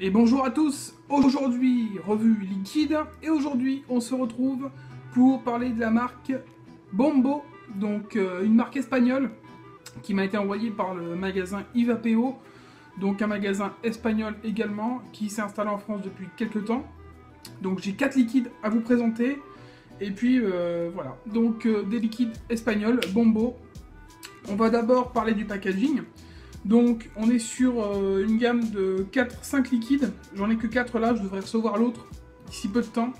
Et bonjour à tous, aujourd'hui revue liquide, et aujourd'hui on se retrouve pour parler de la marque Bombo, donc une marque espagnole qui m'a été envoyée par le magasin Ivapeo, donc un magasin espagnol également, qui s'est installé en France depuis quelques temps. Donc j'ai 4 liquides à vous présenter, et puis voilà, donc des liquides espagnols, Bombo. On va d'abord parler du packaging. Donc on est sur une gamme de 4-5 liquides, j'en ai que 4 là, je devrais recevoir l'autre d'ici peu de temps.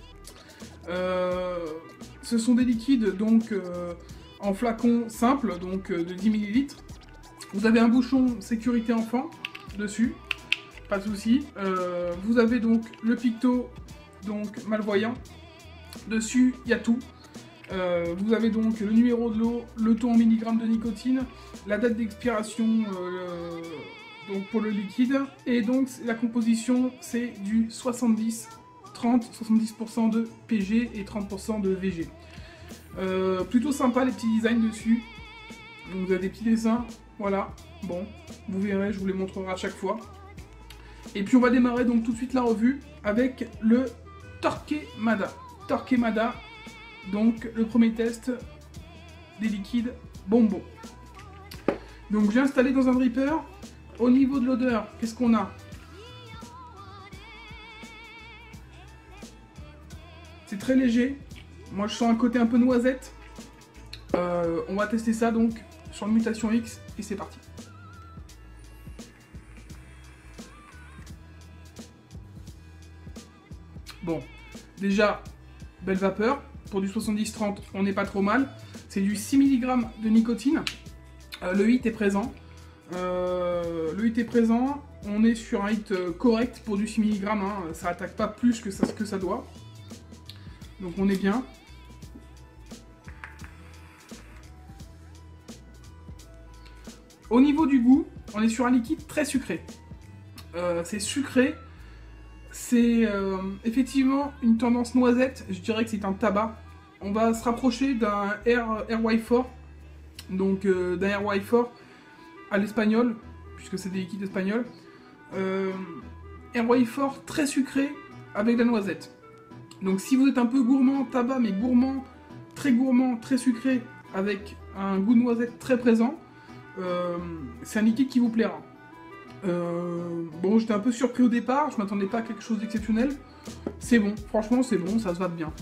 Ce sont des liquides donc en flacon simple, donc de 10 ml. Vous avez un bouchon sécurité enfant dessus, pas de souci. Vous avez donc le picto, donc malvoyant, dessus il y a tout. Vous avez donc le numéro de l'eau, le taux en milligrammes de nicotine, la date d'expiration donc pour le liquide, et donc la composition c'est du 70-30, 70% de PG et 30% de VG. Plutôt sympa les petits designs dessus, donc vous avez des petits dessins, voilà, bon, vous verrez, je vous les montrerai à chaque fois. Et puis on va démarrer donc tout de suite la revue avec le Torquemada. Torquemada. Donc le premier test des liquides Bombo. Donc j'ai installé dans un dripper. Au niveau de l'odeur, qu'est-ce qu'on a? C'est très léger. Moi je sens un côté un peu noisette. On va tester ça donc sur le Mutation X et c'est parti. Bon, déjà belle vapeur. Pour du 70-30, on n'est pas trop mal. C'est du 6 mg de nicotine. Le hit est présent. On est sur un hit correct pour du 6 mg. Hein. Ça attaque pas plus que ça doit. Donc on est bien. Au niveau du goût, on est sur un liquide très sucré. C'est sucré. C'est effectivement une tendance noisette, je dirais que c'est un tabac. On va se rapprocher d'un RY4, donc d'un RY4 à l'espagnol, puisque c'est des liquides espagnols. RY4 très sucré avec de la noisette. Donc si vous êtes un peu gourmand, tabac, mais gourmand, très sucré, avec un goût de noisette très présent, c'est un liquide qui vous plaira. Bon, j'étais un peu surpris au départ, je m'attendais pas à quelque chose d'exceptionnel. C'est bon, franchement c'est bon, ça se va bien.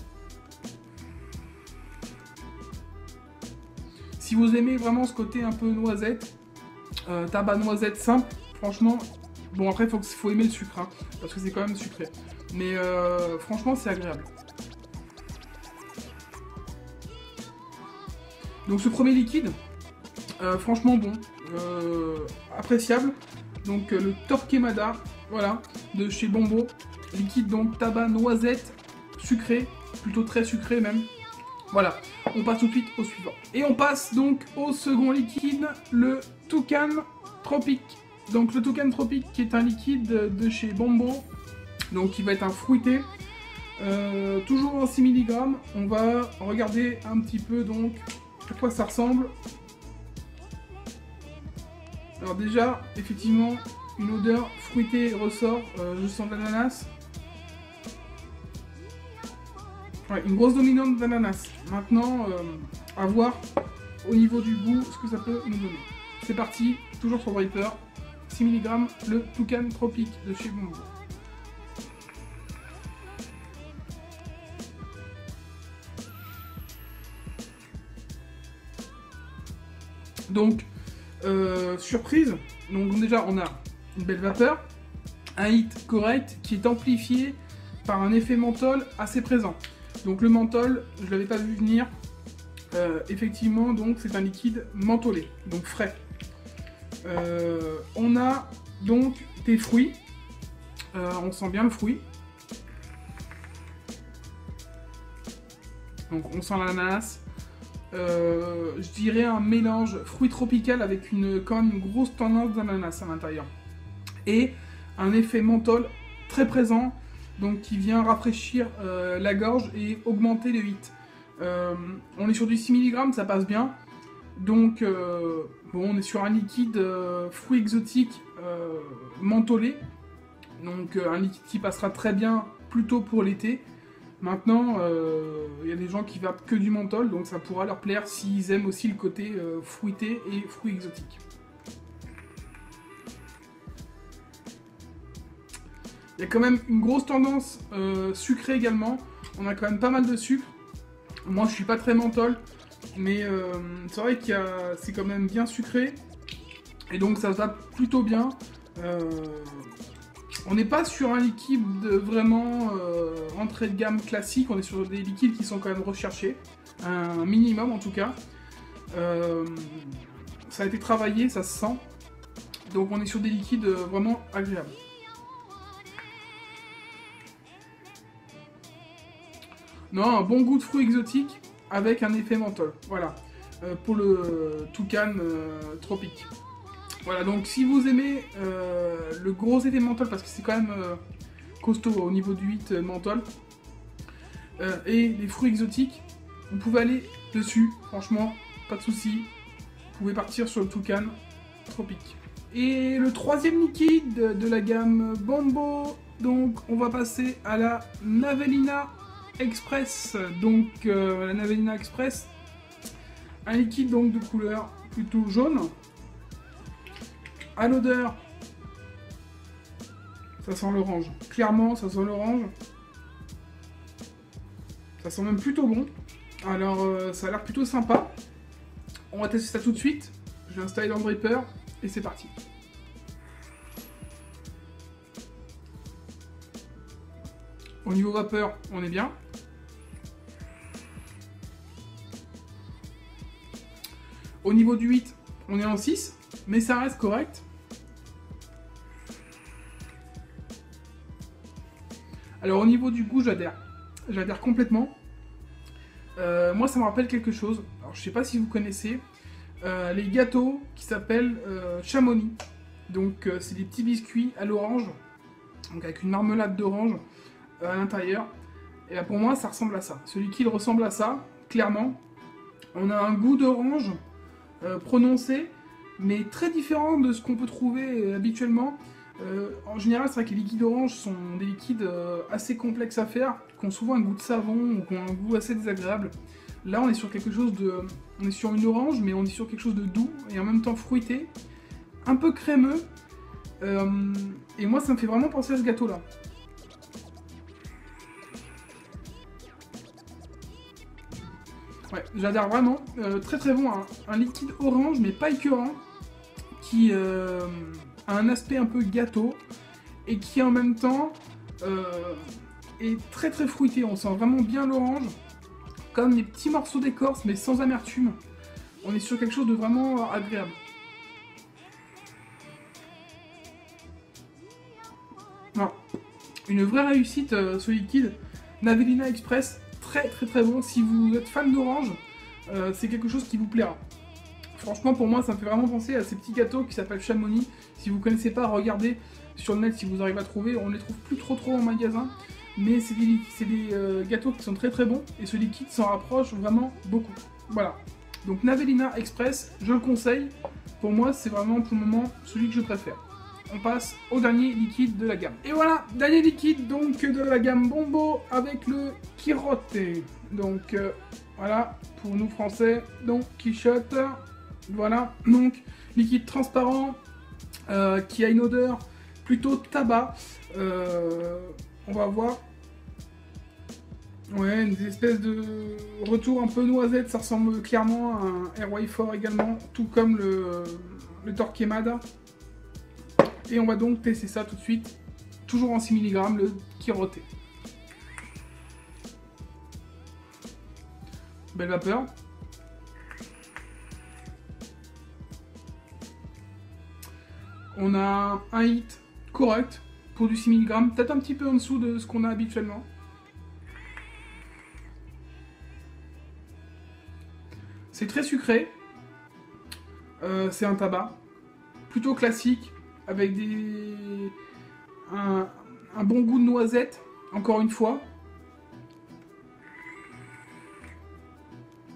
Si vous aimez vraiment ce côté un peu noisette, tabac noisette simple, franchement, bon après faut aimer le sucre, hein, parce que c'est quand même sucré. Mais franchement c'est agréable. Donc ce premier liquide, franchement bon, appréciable. Donc le Torquemada, voilà, de chez Bombo, liquide donc tabac noisette, sucré, plutôt très sucré même. Voilà, on passe tout de suite au suivant. Et on passe donc au second liquide, le Toucan Tropic. Donc le Toucan Tropic qui est un liquide de chez Bombo, donc qui va être un fruité, toujours en 6 mg. On va regarder un petit peu donc à quoi ça ressemble. Alors déjà, effectivement, une odeur fruitée ressort, je sens de l'ananas. Ouais, une grosse dominante d'ananas. Maintenant, à voir au niveau du goût ce que ça peut nous donner. C'est parti, toujours sur Viper, 6 mg, le Toucan Tropic de chez Bombo. Donc, surprise, donc déjà on a une belle vapeur, un hit correct qui est amplifié par un effet menthol assez présent. Donc le menthol, je ne l'avais pas vu venir, effectivement donc c'est un liquide mentholé, donc frais. On a donc des fruits, on sent bien le fruit. Donc on sent l'ananas. Je dirais un mélange fruit tropical avec quand même une grosse tendance d'ananas à l'intérieur. Et un effet menthol très présent, donc qui vient rafraîchir la gorge et augmenter le hit. On est sur du 6 mg, ça passe bien. Donc bon, on est sur un liquide fruit exotique mentholé. Donc un liquide qui passera très bien plutôt pour l'été. Maintenant, il y a des gens qui veulent que du menthol, donc ça pourra leur plaire s'ils aiment aussi le côté fruité et fruits exotiques. Il y a quand même une grosse tendance sucrée également. On a quand même pas mal de sucre. Moi, je suis pas très menthol, mais c'est vrai que c'est quand même bien sucré. Et donc, ça va plutôt bien. On n'est pas sur un liquide vraiment entrée de gamme classique. On est sur des liquides qui sont quand même recherchés. Un minimum, en tout cas. Ça a été travaillé, ça se sent. Donc, on est sur des liquides vraiment agréables. Non, un bon goût de fruits exotiques avec un effet menthol. Voilà, pour le toucan tropique. Voilà, donc si vous aimez le gros effet menthol, parce que c'est quand même costaud au niveau du 8 menthol, et les fruits exotiques, vous pouvez aller dessus, franchement, pas de souci. Vous pouvez partir sur le toucan tropique. Et le troisième liquide de la gamme Bombo, donc on va passer à la Navelina Express. Donc la Navelina Express, un liquide donc de couleur plutôt jaune. À l'odeur, ça sent l'orange. Clairement, ça sent l'orange. Ça sent même plutôt bon. Alors ça a l'air plutôt sympa. On va tester ça tout de suite. Je vais installer dans le dripper et c'est parti. Au niveau vapeur, on est bien. Au niveau du 8, on est en 6, mais ça reste correct. Alors au niveau du goût, j'adhère. J'adhère complètement. Moi, ça me rappelle quelque chose. Alors, je sais pas si vous connaissez les gâteaux qui s'appellent Chamonix. Donc, c'est des petits biscuits à l'orange, donc avec une marmelade d'orange à l'intérieur. Et là, pour moi, ça ressemble à ça. Ce liquide ressemble à ça, clairement. On a un goût d'orange prononcé, mais très différent de ce qu'on peut trouver habituellement. En général, c'est vrai que les liquides orange sont des liquides assez complexes à faire, qui ont souvent un goût de savon ou qui ont un goût assez désagréable. Là, on est sur quelque chose de... On est sur une orange, mais on est sur quelque chose de doux et en même temps fruité, un peu crémeux. Et moi, ça me fait vraiment penser à ce gâteau-là. Ouais, j'adore vraiment. Très très bon. Un liquide orange, mais pas écœurant, qui a un aspect un peu gâteau et qui en même temps est très très fruité. On sent vraiment bien l'orange, comme des petits morceaux d'écorce, mais sans amertume. On est sur quelque chose de vraiment agréable. Non. Une vraie réussite ce liquide. Navelina Express, très très très bon. Si vous êtes fan d'orange, c'est quelque chose qui vous plaira. Franchement, pour moi, ça me fait vraiment penser à ces petits gâteaux qui s'appellent Chamonix. Si vous ne connaissez pas, regardez sur le net si vous arrivez à trouver. On ne les trouve plus trop en magasin, mais c'est des gâteaux qui sont très très bons et ce liquide s'en rapproche vraiment beaucoup. Voilà. Donc Navelina Express, je le conseille. Pour moi, c'est vraiment pour le moment celui que je préfère. On passe au dernier liquide de la gamme. Et voilà, dernier liquide donc de la gamme Bombo avec le Quirote. Donc voilà, pour nous français, donc Quichotte. Voilà, donc liquide transparent qui a une odeur plutôt tabac. On va voir. Ouais, une espèce de retour un peu noisette, ça ressemble clairement à un Airway Fort également, tout comme le Torquemada. Et on va donc tester ça tout de suite, toujours en 6 mg, le Quirote. Belle vapeur. On a un hit correct pour du 6 mg, peut-être un petit peu en dessous de ce qu'on a habituellement. C'est très sucré. C'est un tabac plutôt classique avec un bon goût de noisette, encore une fois.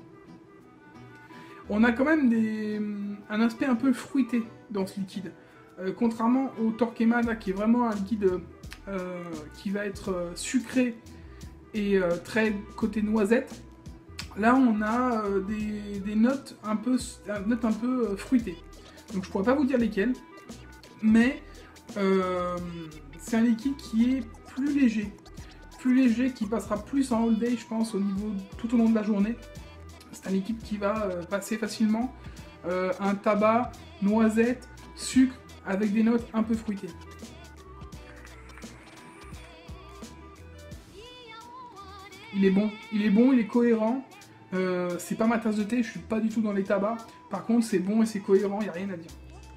On a quand même un aspect un peu fruité dans ce liquide. Contrairement au Torquemada qui est vraiment un liquide qui va être sucré et très côté noisette, là on a des notes un peu fruitées. Donc je pourrais pas vous dire lesquelles, mais c'est un liquide qui est plus léger, qui passera plus en all day, je pense, tout au long de la journée. C'est un liquide qui va passer facilement un tabac, noisette, sucre, avec des notes un peu fruitées. Il est bon, il est cohérent. C'est pas ma tasse de thé, je suis pas du tout dans les tabacs. Par contre, c'est bon et c'est cohérent, il n'y a rien à dire.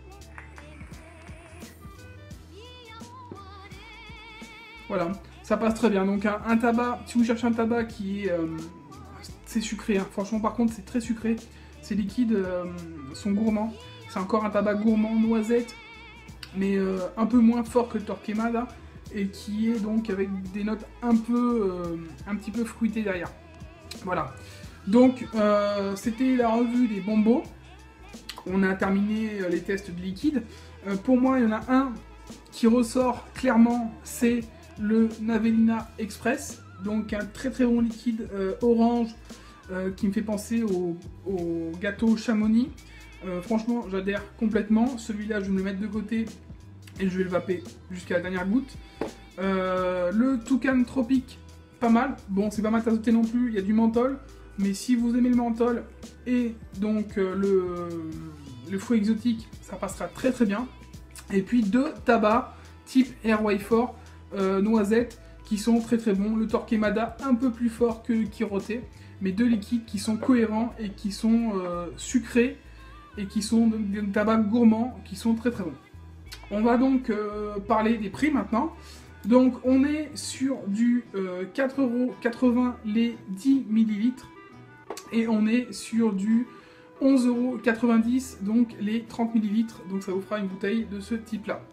Voilà, ça passe très bien. Donc un tabac, si vous cherchez un tabac qui est... c'est sucré, hein. Franchement par contre c'est très sucré. Ces liquides sont gourmands. C'est encore un tabac gourmand, noisette, mais un peu moins fort que le Torquemada, et qui est donc avec des notes un petit peu fruitées derrière. Voilà. Donc c'était la revue des Bombo. On a terminé les tests de liquide. Pour moi, il y en a un qui ressort clairement, c'est le Navelina Express. Donc un très très bon liquide orange qui me fait penser au gâteau Chamonix. Franchement, j'adhère complètement. Celui-là, je vais me le mettre de côté et je vais le vaper jusqu'à la dernière goutte. Le Toucan Tropique, pas mal. Bon, c'est pas ma tasse de thé non plus, il y a du menthol. Mais si vous aimez le menthol et donc le fruit exotique, ça passera très très bien. Et puis deux tabacs type Airway Fort noisette qui sont très très bons. Le Torquemada un peu plus fort que le Chiroté, mais deux liquides qui sont cohérents et qui sont sucrés et qui sont des tabacs gourmands qui sont très très bons. On va donc parler des prix maintenant. Donc on est sur du 4,80 € les 10 ml et on est sur du 11,90 € donc les 30 ml, donc ça vous fera une bouteille de ce type là.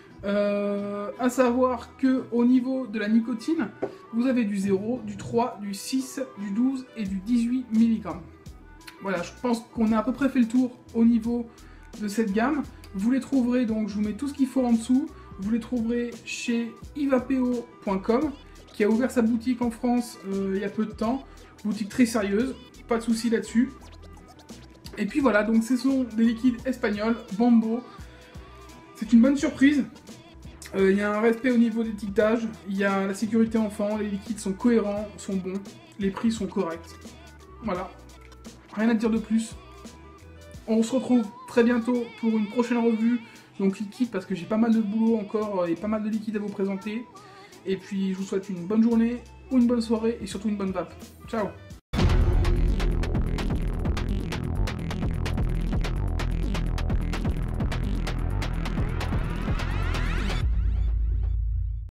À savoir que au niveau de la nicotine, vous avez du 0, du 3, du 6, du 12 et du 18 mg. Voilà, je pense qu'on a à peu près fait le tour au niveau de cette gamme. Vous les trouverez, donc je vous mets tout ce qu'il faut en dessous. Vous les trouverez chez ivapeo.com qui a ouvert sa boutique en France il y a peu de temps. Boutique très sérieuse, pas de souci là-dessus. Et puis voilà, donc ce sont des liquides espagnols, Bombo. C'est une bonne surprise. Il y a un respect au niveau d'étiquetage, il y a la sécurité enfant, les liquides sont cohérents, sont bons, les prix sont corrects. Voilà, rien à dire de plus. On se retrouve très bientôt pour une prochaine revue, donc liquide, parce que j'ai pas mal de boulot encore et pas mal de liquide à vous présenter. Et puis je vous souhaite une bonne journée, ou une bonne soirée, et surtout une bonne vape. Ciao!